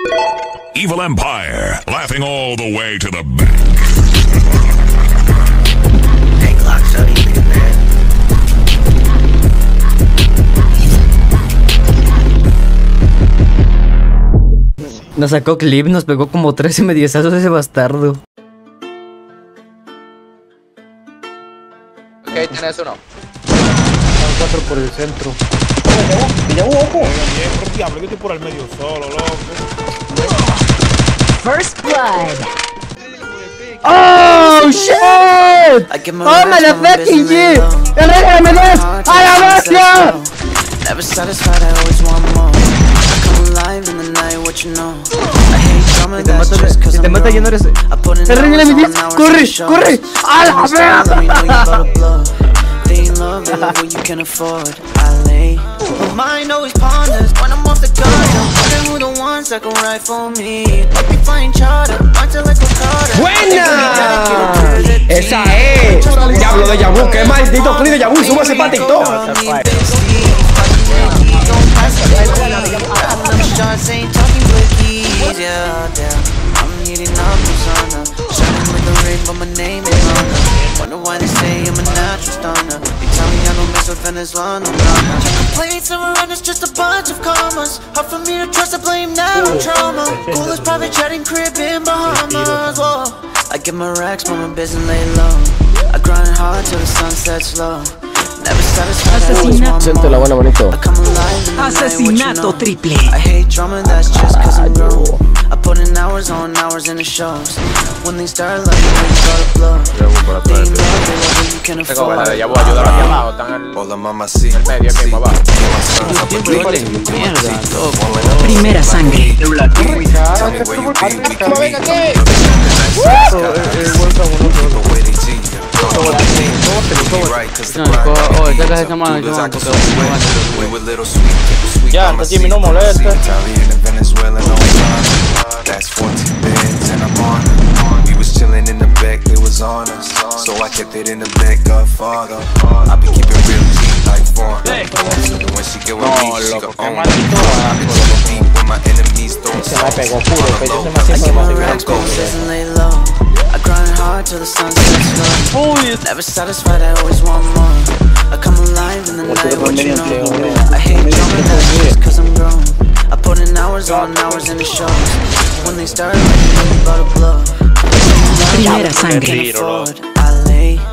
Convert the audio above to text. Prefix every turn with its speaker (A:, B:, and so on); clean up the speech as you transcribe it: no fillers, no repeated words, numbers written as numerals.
A: Evil Empire, laughing all the way to the bank.
B: Nos sacó clip, nos pegó como 13 mediezazos ese bastardo.
C: Ok, tenés uno.
D: 4 por el centro.
E: Dejavu, ojo.
D: Bien, pero diablo, yo estoy por el medio solo, loco.
F: First blood.
B: ¡Oh, shit! ¡Toma la fucking G! ¡Arréglame dos! ¡A la bestia!
G: Never satisfied, I always want more. I come alive in the night, what you know. I hate drama, that's just cause I'm
B: mata ya no eres. ¡Arréglame 10! ¡Corre! ¡Corre! ¡A la verga!
G: They love what you can afford. I lay my mind always ponders when I'm off the guard. I'm who the ones that can ride for me. I'll be flying charter until I go harder.
E: ¡Buena! ¡Esa es! Diablo de Dejavu, qué maldito clip de Dejavu, súbase para TikTok. I'm eating up Rosanna, shining with the rain, but my name is Lana. Wonder why they say I'm a natural stunner. They tell me I don't mess with Venezuela. Complaints never run, it's just a bunch of commas. Hard for me to trust, I blame that on trauma. Coolest private chatting crib in Bahamas. Whoa, I get my racks, but my business lay low. I grind hard till the sun sets low. Never satisfied, I always want more. I come alive in the night, what you know.
F: Triple.
G: I hate drama, that's just cause I'm grown. I put in hours on hours in the shows. When they start loving me, you gotta blow. They love what you can afford.
H: Hola mamá, sí, medio que abajo.
F: Primera sangre.
D: Ya, hasta Jimmy no molesta.
H: That's 14 beds and I'm on it. We was chilling in the back, they was on us. So I kept it in the back, Godfather. I be keeping real deep like foreign. When she get with me, she go on. I be chilling deep when my enemies don't
E: Se me pegó puro, pero yo se me
G: I
E: hacía
G: get my
E: más
G: racks, but doesn't lay low. I grind hard till the sun sets low. Never satisfied, I always want more. I come alive in the night, what you know. I hate drama, that's just cause I'm grown. I put in hours on hours in the shows. When they start, I'm about to blow.
F: Primera sangre.
G: I lay